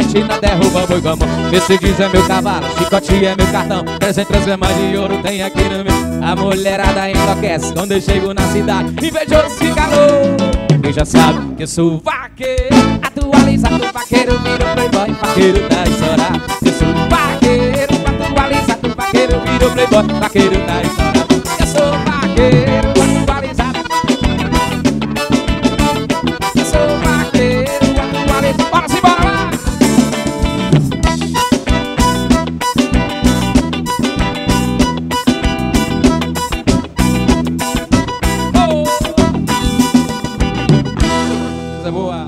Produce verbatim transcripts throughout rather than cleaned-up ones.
Argentina derruba boi gamão. Mercedes é meu cavalo, chicote é meu cartão. trezentos gramas de ouro tem aqui no meu. A mulherada enlouquece quando eu chego na cidade. Invejoso fica louco, quem já sabe que eu sou vaqueiro. Atualizado, vaqueiro, viro playboy, vaqueiro da história. Eu sou vaqueiro, atualizado, vaqueiro, viro playboy, vaqueiro da história. Eu sou vaqueiro, atualizado. Eu sou vaqueiro, atualizado. Bora se bora lá! Coisa boa.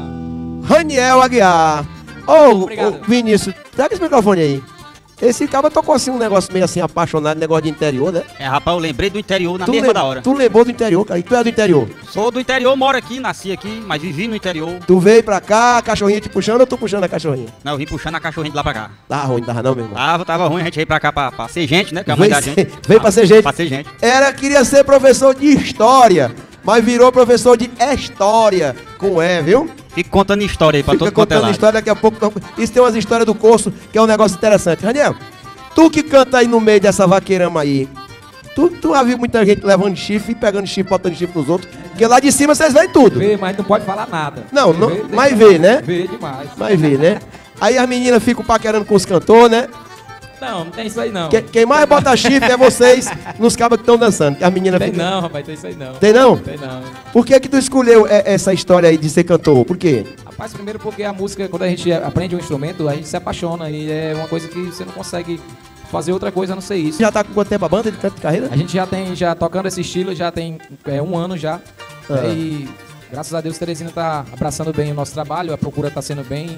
Raniel Aguiar. Ô, oh, oh, Vinícius, traga esse microfone aí. Esse cara tocou assim um negócio meio assim apaixonado, negócio de interior, né? É, rapaz, eu lembrei do interior na tu mesma da hora. Tu lembrou do interior, cara? E tu é do interior? Sou do interior, moro aqui, nasci aqui, mas vivi no interior. Tu veio pra cá, a cachorrinha te puxando ou tu puxando a cachorrinha? Não, eu vim puxando a cachorrinha de lá pra cá. Tava ruim, tava não, meu irmão? Tava, tava ruim, a gente veio pra cá pra, pra ser gente, né? Que é a mãe veio da gente. Veio pra ser gente? Pra ser gente. Era, queria ser professor de história, mas virou professor de história, com E, viu? Fica contando história aí pra Fica todo quanto é contando lado. história, daqui a pouco. Isso tem umas histórias do curso, que é um negócio interessante. Raniel, tu que canta aí no meio dessa vaqueirama aí, tu, tu já viu muita gente levando chifre, pegando chifre, botando chifre nos outros, porque lá de cima vocês veem tudo. Vê, mas não pode falar nada. Não, não Vê, mas vê, né? Vê demais. Mas vê, né? Aí as meninas ficam paquerando com os cantores, né? Não, não tem isso aí não. Que, quem mais bota chifre é vocês nos cabos que estão dançando, que as meninas Tem ficam... não, rapaz, tem isso aí não. Tem não? Tem não. Por que que tu escolheu é, essa história aí de ser cantor? Por quê? Rapaz, primeiro porque a música, quando a gente aprende um instrumento, a gente se apaixona e é uma coisa que você não consegue fazer outra coisa a não ser isso. Já tá com quanto tempo a banda de canto de carreira? A gente já tem, já tocando esse estilo, já tem é, um ano já. Ah. É, e graças a Deus Teresina tá abraçando bem o nosso trabalho, a procura tá sendo bem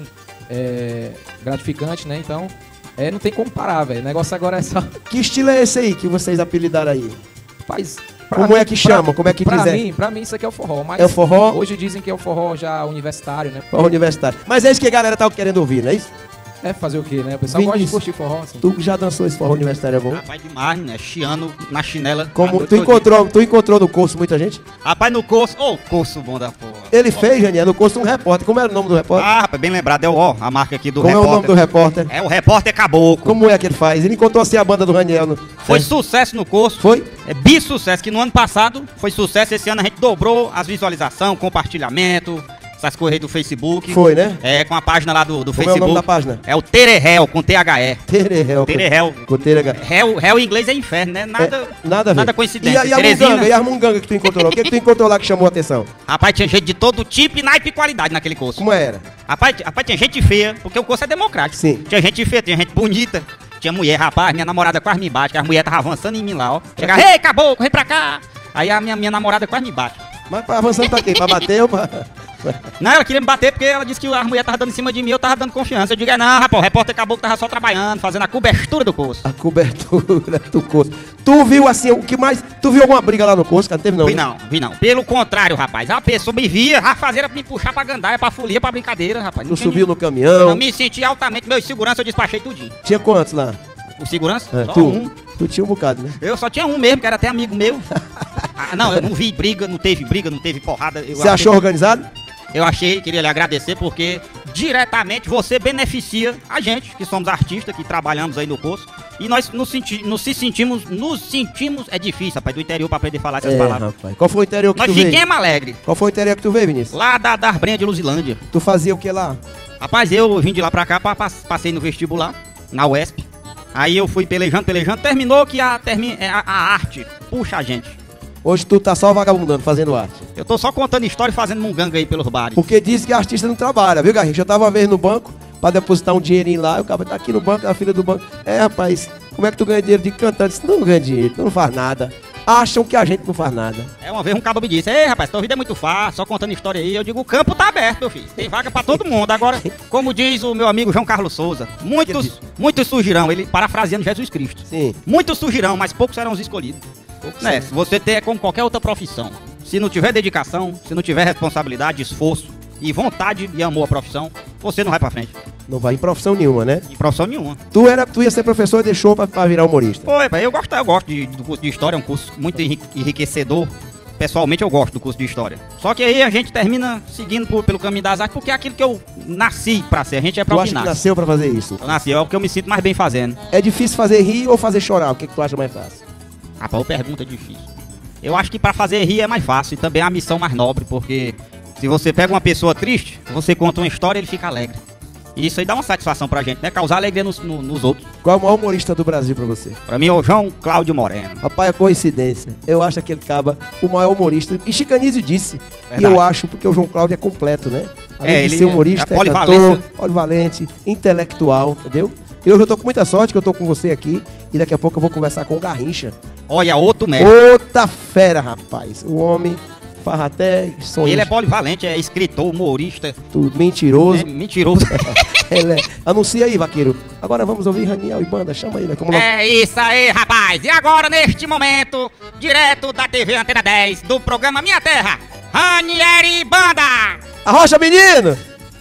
é, gratificante, né? Então, é, não tem como parar, velho. O negócio agora é só... Que estilo é esse aí que vocês apelidaram aí? Faz... Como mim, é que chama? Como é que pra diz? Mim, pra mim isso aqui é o forró, mas é o forró? Hoje dizem que é o forró já universitário, né? Forró universitário. Mas é isso que a galera tá querendo ouvir, não é isso? É fazer o quê, né? O pessoal Vinícius, gosta de curtir forró, assim. Tu já dançou esse forró universitário, é bom? Rapaz, demais, né? Chiando na chinela. Como, tu, encontrou, tu encontrou no curso muita gente? Rapaz, no curso... Ô, oh, curso bom da porra. Ele fez, Janiel, no curso um repórter. Como era o nome do repórter? Ah, rapaz, bem lembrado. É o ó, a marca aqui do Como repórter. Como é o nome do repórter? É o Repórter Caboclo. Como é que ele faz? Ele encontrou assim a banda do Raniel. No... Foi é. sucesso no curso. Foi? É bisucesso, que no ano passado foi sucesso. Esse ano a gente dobrou as visualizações, compartilhamento, essas coisas aí do Facebook. Foi, né? É, com a página lá do, do Como Facebook. é o nome da página? É o Terehel, com T H E. Terehel. Terehel. Com T H E. Hell, hell em inglês é inferno, né? Nada, é, nada, a ver. nada coincidência. E a, e a munganga, e a munganga que tu encontrou lá? O que, que tu encontrou lá que chamou a atenção? Rapaz, tinha gente de todo tipo, naipe e qualidade naquele curso. Como era? Rapaz, rapaz, tinha gente feia, porque o curso é democrático. Sim. Tinha gente feia, tinha gente bonita. Tinha mulher, rapaz, minha namorada quase me bate, que as mulheres estavam avançando em mim lá, ó. Chegava, ei, caboclo, vem pra cá. Aí a minha, minha namorada quase me bate. Mas pra avançando pra quê? Pra bater ou pra... Não, ela queria me bater porque ela disse que a mulher tava dando em cima de mim, eu tava dando confiança. Eu digo, não, rapaz, o repórter acabou que tava só trabalhando, fazendo a cobertura do curso. A cobertura do curso. Tu viu assim, o que mais... Tu viu alguma briga lá no curso, cara? Não teve não? Vi né? não, vi não. Pelo contrário, rapaz, a pessoa me via, a fazer pra me puxar pra gandaia, pra folia, pra brincadeira, rapaz. Tu subiu no caminhão? Eu me senti altamente, meu segurança eu despachei tudinho. Tinha quantos lá? O segurança? É, só tu, um. Tu tinha um bocado, né? Eu só tinha um mesmo, que era até amigo meu. Ah, não, eu não vi briga, não teve briga, não teve porrada. Você achou organizado? Eu achei, queria lhe agradecer porque diretamente você beneficia a gente, que somos artistas, que trabalhamos aí no curso. E nós nos, senti nos se sentimos, nos sentimos, é difícil, rapaz, do interior pra aprender a falar essas é, palavras. Rapaz. Qual foi o interior que nós tu veio? Nós fiquemos alegres. Qual foi o interior que tu veio, Vinícius? Lá da, da Arbrenha de Luzilândia. Tu fazia o que lá? Rapaz, eu vim de lá pra cá, pra, passei no vestibular, na U E S P. Aí eu fui pelejando, pelejando, terminou que a, termi a, a arte puxa a gente. Hoje tu tá só vagabundando, fazendo arte. Eu tô só contando história e fazendo munganga aí pelos bares. Porque diz que artista não trabalha, viu, Garrincha? Eu tava uma vez no banco pra depositar um dinheirinho lá, e o cara tá aqui no banco, a filha do banco. É, rapaz, como é que tu ganha dinheiro de cantante? Disse, não ganha dinheiro, tu não faz nada. Acham que a gente não faz nada. É, uma vez um cabo me disse, ei, rapaz, tua vida é muito fácil, só contando história aí. Eu digo, o campo tá aberto, meu filho. Tem vaga pra todo mundo. Agora, como diz o meu amigo João Carlos Souza, muitos, muitos surgirão, ele parafraseando Jesus Cristo. Sim. Muitos surgirão, mas poucos serão os escolhidos. Né? Se você ter como qualquer outra profissão, se não tiver dedicação, se não tiver responsabilidade, esforço e vontade e amor à profissão, você não vai pra frente. Não vai em profissão nenhuma, né? Em profissão nenhuma. Tu, era, tu ia ser professor e deixou pra, pra virar humorista. Foi, pai, eu gosto, eu gosto de, do curso de história, é um curso muito enriquecedor. pessoalmente eu gosto do curso de História. Só que aí a gente termina seguindo por, pelo caminho das artes, porque é aquilo que eu nasci pra ser. A gente é pra Tu o acha que que nasce. nasceu pra fazer isso? Eu nasci, é o que eu me sinto mais bem fazendo. É difícil fazer rir ou fazer chorar? O que, que tu acha mais fácil? Rapaz, a pergunta é difícil. Eu acho que pra fazer rir é mais fácil e também é a missão mais nobre, porque se você pega uma pessoa triste, você conta uma história e ele fica alegre. E isso aí dá uma satisfação pra gente, né? Causar alegria nos, no, nos outros. Qual é o maior humorista do Brasil pra você? Pra mim é o João Cláudio Moreno. Rapaz, é coincidência. Eu acho aquele caba o maior humorista. E Chicanísio disse. Verdade. E eu acho porque o João Cláudio é completo, né? Além É, de ele ser humorista, é é polivalência. cantor, polivalente, intelectual, entendeu? E hoje eu tô com muita sorte que eu tô com você aqui. E daqui a pouco eu vou conversar com o Garrincha. Olha, outro mestre. Outra fera, rapaz. O homem faz até sonhos. Ele é polivalente, é escritor, humorista. tudo mentiroso. É mentiroso. Ele é... Anuncia aí, vaqueiro. Agora vamos ouvir Raniel e banda. Chama aí, né? Como não... É isso aí, rapaz. E agora, neste momento, direto da T V Antena dez, do programa Minha Terra, Ranieri Banda. Arrocha, menino!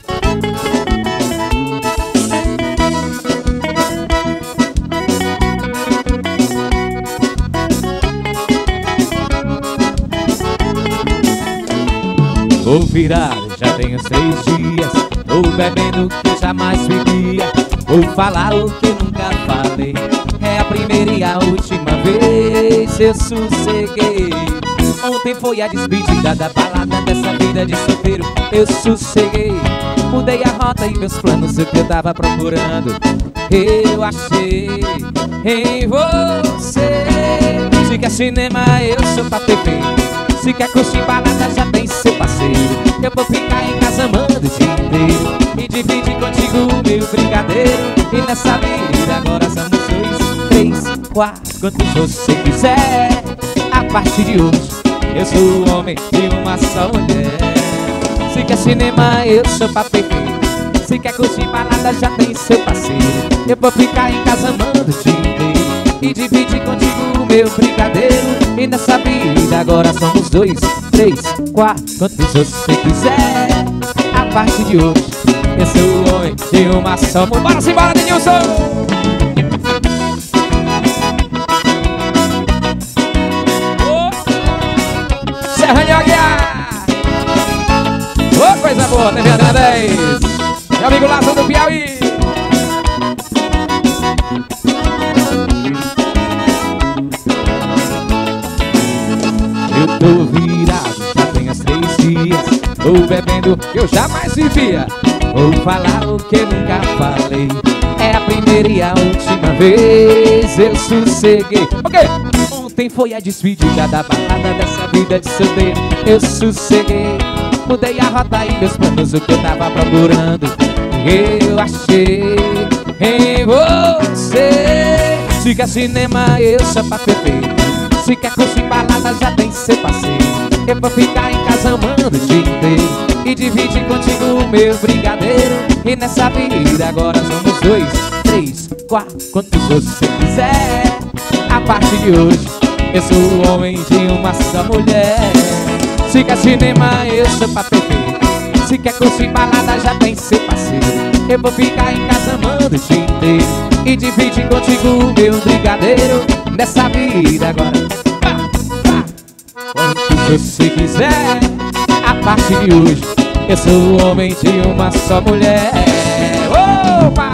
Vou virar, já tem uns três dias. Tô bebendo que jamais bebia. Vou falar o que nunca falei. É a primeira e a última vez eu sosseguei. Ontem foi a despedida da balada dessa vida de solteiro. Eu sosseguei, mudei a rota e meus planos, o que eu tava procurando eu achei em você. Se quer cinema, eu sou pra T V. Se quer curtir balada, já tem seu parceiro. Eu vou ficar em casa amando o dia inteiro e dividir contigo o meu brigadeiro. E nessa vida agora somos dois, três, quatro, quantos você quiser. A partir de hoje eu sou o homem de uma só mulher. Se quer cinema, eu sou pra T V. Se quer curtir balada, já tem seu parceiro. Eu vou ficar em casa amando o dia inteiro e dividir contigo o meu brigadeiro. E nessa vida agora somos dois, três, quatro, quantos você quiser. A partir de hoje eu sou o homem de uma só mulher. Bora simbora, Denilson! Oh! Serra de Aguiar! Ô, oh, coisa boa, T V Antena dez! Meu amigo Lázaro do Piauí! Eu tô virado, já tem uns três dias. Tô bebendo, eu jamais vivia. Vou falar o que nunca falei. É a primeira e a última vez eu sosseguei. Ok! Ontem foi a despedida da balada dessa vida de solteiro. Eu sosseguei, mudei a rota e meus planos, o que eu tava procurando eu achei em você. Se quer cinema, eu sou pra T V. Se quer curtir balada, já tem seu parceiro. Eu vou ficar em casa amando o dia inteiro e dividir contigo o meu brigadeiro. E nessa vida agora somos dois, três, quatro, quantos você quiser. A partir de hoje eu sou o homem de uma só mulher. Se quer cinema, eu sou pra T V. Se quer curtir balada, já tem seu parceiro. Eu vou ficar em casa amando o dia inteiro e dividir contigo o meu brigadeiro. Nessa vida agora, pá, pá, quanto você quiser. A partir de hoje eu sou o homem de uma só mulher. Opa!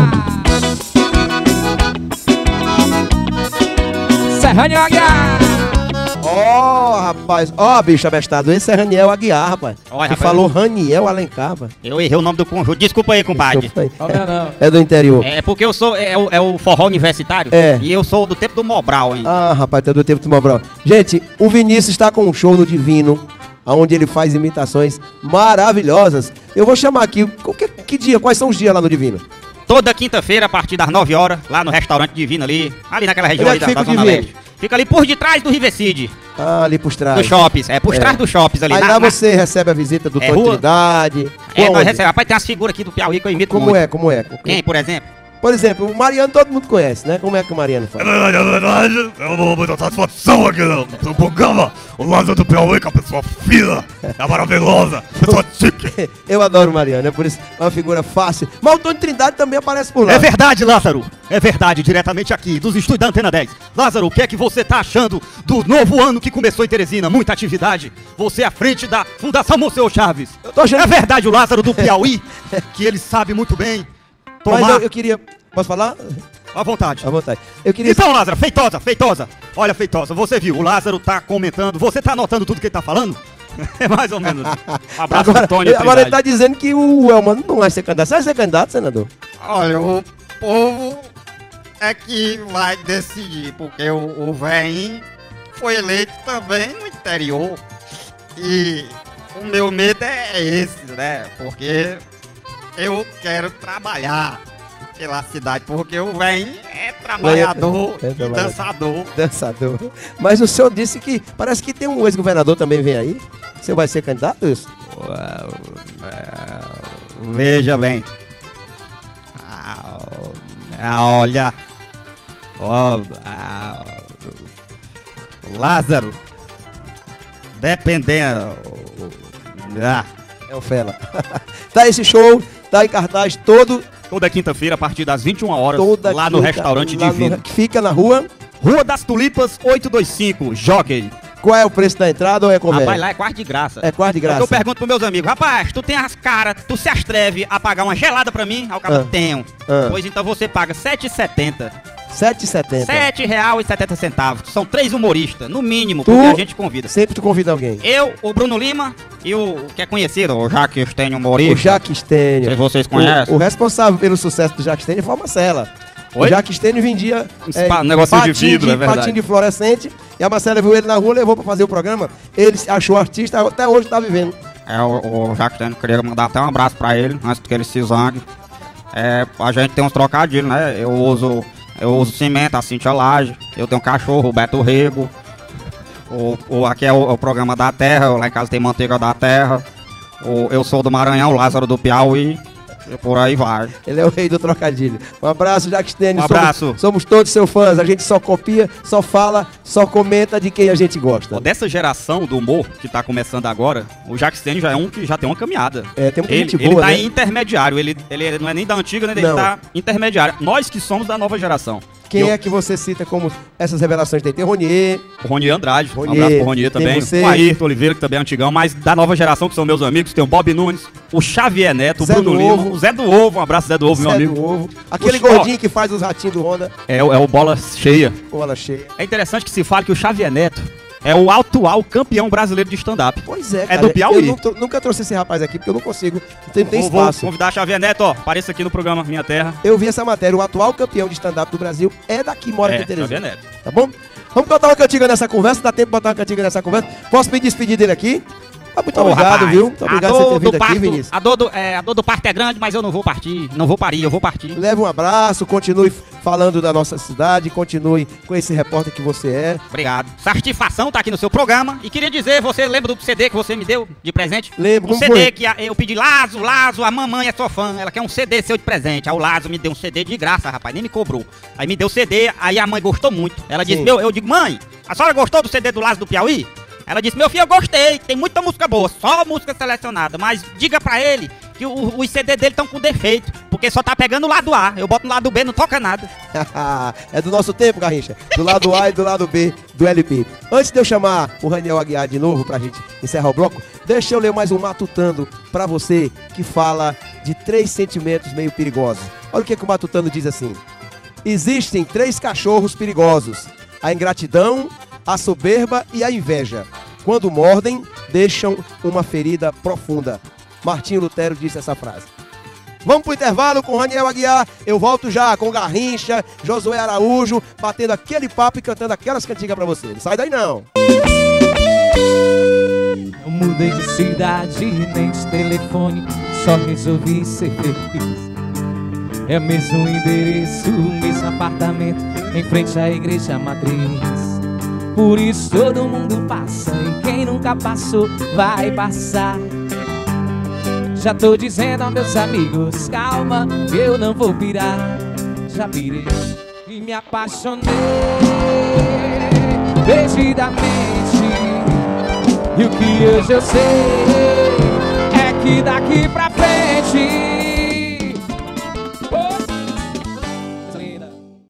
Serra de Aguiar! Ó, oh, rapaz. Ó, oh, bicho abestado. Esse é Raniel Aguiar, rapaz. Olha, que rapaz, falou Raniel Alencar, rapaz. Eu errei o nome do conjunto. Desculpa aí, compadre. Desculpa aí. Não, não, não. É do interior. É porque eu sou. É, o- é o forró universitário. É. E eu sou do tempo do Mobral, hein? Ah, rapaz, tá do tempo do Mobral. Gente, o Vinícius está com um show no Divino, onde ele faz imitações maravilhosas. Eu vou chamar aqui. Que, que dia? Quais são os dias lá no Divino? Toda quinta-feira, a partir das nove horas, lá no restaurante Divino ali, ali naquela região Onde é ali que da, fica da o Zona Divino? Leste. Fica ali por detrás do Rivecide, Ah, ali por trás. dos shoppings. É, por É. trás dos shoppings ali. Aí na- lá na- você recebe a visita do É Tony rua- Trindade. É, nós Onde? recebemos. Rapaz, tem umas figuras aqui do Piauí que eu imito Como muito. é, como é? Quem, por exemplo? Por exemplo, o Mariano todo mundo conhece, né? Como é que o Mariano fala? É verdade, é verdade. Eu dou muita satisfação aqui no, no programa. O Lázaro do Piauí, que é uma pessoa fina, é maravilhosa, pessoa chique. Eu adoro o Mariano, é por isso é uma figura fácil. Mas o Tony Trindade também aparece por lá. É verdade, Lázaro. É verdade, diretamente aqui, dos estúdios da Antena dez. Lázaro, o que é que você tá achando do novo ano que começou em Teresina? Muita atividade. Você à frente da Fundação Monsenhor Chaves. Eu tô achando... É verdade, o Lázaro do Piauí, que ele sabe muito bem tomar... Mas eu, eu queria... Posso falar? À vontade. À vontade. Eu queria... Então, Lázaro, feitosa, feitosa. Olha, feitosa, você viu, o Lázaro tá comentando, você tá anotando tudo que ele tá falando? É mais ou menos. Um abraço agora, pro Tony. agora ele tá dizendo que o Elmano não vai ser candidato. Você vai ser candidato, senador? Olha, o povo é que vai decidir, porque o, o velhinho foi eleito também no interior. E o meu medo é esse, né? Porque eu quero trabalhar pela cidade, porque o velhinho é trabalhador É e trabalhador. dançador. Dançador. Mas o senhor disse que parece que tem um ex-governador também vem aí. Você vai ser candidato, isso? Veja bem. Ah, olha. Ó, ah, Lázaro. Dependendo. Ah, É o Fela. Tá esse show, tá em cartaz todo, Toda quinta-feira, a partir das vinte e uma horas, toda lá no quinta, restaurante lá no- Divino. que fica na rua. Rua das Tulipas, oitocentos e vinte e cinco, Jockey. Qual é o preço da entrada ou é conversa? rapaz, lá é quarto de graça. É quarto de graça. Eu pergunto pros meus amigos, rapaz, tu tem as caras, tu se atreve a pagar uma gelada pra mim? Aí o cara, Ah. tenho. Ah. Pois então você paga sete reais e setenta sete e setenta. sete reais e setenta centavos. São três humoristas, no mínimo, Tu- porque a gente convida. Sempre tu convida alguém. Eu, o Bruno Lima e o que é conhecido, o Jaques Stênio humorista. O Jaque Stênio. Se vocês conhecem. O, o responsável pelo sucesso do Jaque Stênio foi a Marcela. O Oi? Jaque Stênio vendia Uns pa- negocinho de patinho vidro, é verdade. patinho de fluorescente. E a Marcela viu ele na rua, levou pra fazer o programa. Ele se achou artista, até hoje tá vivendo. É, o, o Jaques Stênio, queria mandar até um abraço pra ele, antes que ele se zangue. É, a gente tem uns trocadilhos, né? Eu uso, eu uso cimento, a Cintia Laje. Eu tenho um cachorro, o Beto Rego. O, o, aqui é o, o programa da terra, lá em casa tem manteiga da terra. O, eu sou do Maranhão, Lázaro do Piauí. E por aí vai. Ele é o rei do trocadilho. Um abraço, Jaque Stênio. Um abraço. Somos, somos todos seus fãs. A gente só copia, só fala, só comenta de quem a gente gosta. Ó, dessa geração do humor que tá começando agora, o Jaques Stênio já é um que já tem uma caminhada. É, tem muita Ele, gente ele boa, tá né? em intermediário, ele, ele não é nem da antiga, nem Não. ele tá intermediário. Nós que somos da nova geração. Quem Eu- é que você cita como essas revelações? Tem, tem Ronier, O Ronier Andrade, Ronier, um abraço pro Ronier tem também. você. O Ayrton Oliveira, que também é antigão, mas da nova geração, que são meus amigos, tem o Bob Nunes, o Xavier Neto, o Zé Bruno do Lima, Ovo. o Zé do Ovo, um abraço Zé do Ovo, meu Zé amigo. do Ovo. Aquele Oxe, ó. gordinho que faz os ratinhos do Honda. É, o- é o Bola Cheia. Bola cheia. É interessante que se fale que o Xavier Neto é o atual campeão brasileiro de stand-up. Pois é, É cara. do Piauí. Eu nu- nunca trouxe esse rapaz aqui porque eu não consigo. Não tem, não tem Vou- vou espaço. convidar a Xavier Neto, ó, apareça aqui no programa Minha Terra. Eu vi essa matéria. O atual campeão de stand-up do Brasil é daqui, mora aqui É, em Teresina. Xavier Neto. Tá bom? Vamos botar uma cantiga nessa conversa. Dá tempo de botar uma cantiga nessa conversa. Posso me despedir dele aqui? Ah, muito Ô, obrigado, rapaz, viu? Muito obrigado a por você dor ter vindo do aqui, parto, Vinícius. A dor, do, é, a dor do parto é grande, mas eu não vou partir. Não vou parir, eu vou partir. Leve um abraço, continue falando da nossa cidade, continue com esse repórter que você é. Obrigado. Satisfação tá aqui no seu programa. E queria dizer, você lembra do C D que você me deu de presente? Lembro, Um como C D foi? que a- eu pedi, Lazo, Lazo, a mamãe é sua fã. Ela quer um C D seu de presente. Aí o Lazo me deu um C D de graça, rapaz, nem me cobrou. Aí me deu o C D, aí a mãe gostou muito. Ela disse, Sim. meu, eu digo, mãe, a senhora gostou do C D do Lazo do Piauí? Ela disse, meu filho, eu gostei, tem muita música boa, só música selecionada. Mas diga pra ele que o- os C D dele estão com defeito, porque só tá pegando o lado A. Eu boto no lado B, não toca nada. É do nosso tempo, Garrincha. Do lado A e do lado B do L P. Antes de eu chamar o Raniel Aguiar de novo pra gente encerrar o bloco, deixa eu ler mais um Matutando pra você que fala de três sentimentos meio perigosos. Olha o que, que o Matutando diz assim. Existem três cachorros perigosos. A ingratidão, a soberba e a inveja. Quando mordem, deixam uma ferida profunda. Martinho Lutero disse essa frase. Vamos pro intervalo com o Raniel Aguiar. Eu volto já com Garrincha, Josué Araújo, batendo aquele papo e cantando aquelas cantigas pra você. Não sai daí não. Eu mudei de cidade, nem de telefone, só resolvi ser feliz. É o mesmo endereço, o mesmo apartamento, em frente à igreja matriz. Por isso todo mundo passa, e quem nunca passou vai passar. Já tô dizendo aos meus amigos, calma, eu não vou pirar. já pirei e me apaixonei perdidamente. E o que hoje eu sei é que daqui pra frente